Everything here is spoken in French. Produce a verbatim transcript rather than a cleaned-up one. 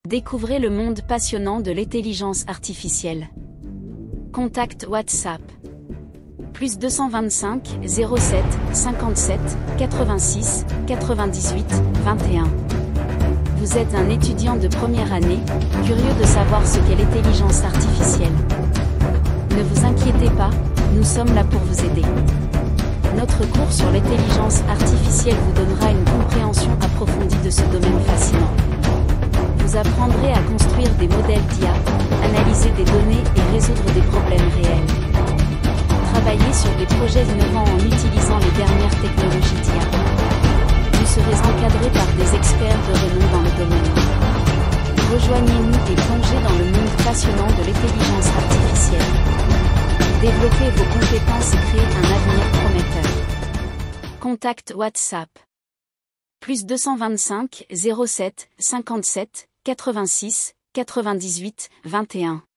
Découvrez le monde passionnant de l'intelligence artificielle. Contact WhatsApp. Plus deux cent vingt-cinq, zéro sept, cinquante-sept, quatre-vingt-six, quatre-vingt-dix-huit, vingt et un. Vous êtes un étudiant de première année, curieux de savoir ce qu'est l'intelligence artificielle. Ne vous inquiétez pas, nous sommes là pour vous aider. Notre cours sur l'intelligence artificielle vous donnera une compréhension approfondie de ce domaine fascinant. Vous apprendrez à construire des modèles d'I A, analyser des données et résoudre des problèmes réels. Travailler sur des projets innovants en utilisant les dernières technologies d'I A. Vous serez encadré par des experts de renom dans le domaine. Rejoignez-nous et plongez dans le monde passionnant de l'intelligence artificielle. Développez vos compétences et créez un avenir prometteur. Contact WhatsApp. Plus deux cent vingt-cinq, zéro sept, cinquante-sept, quatre-vingt-six, quatre-vingt-dix-huit, vingt et un.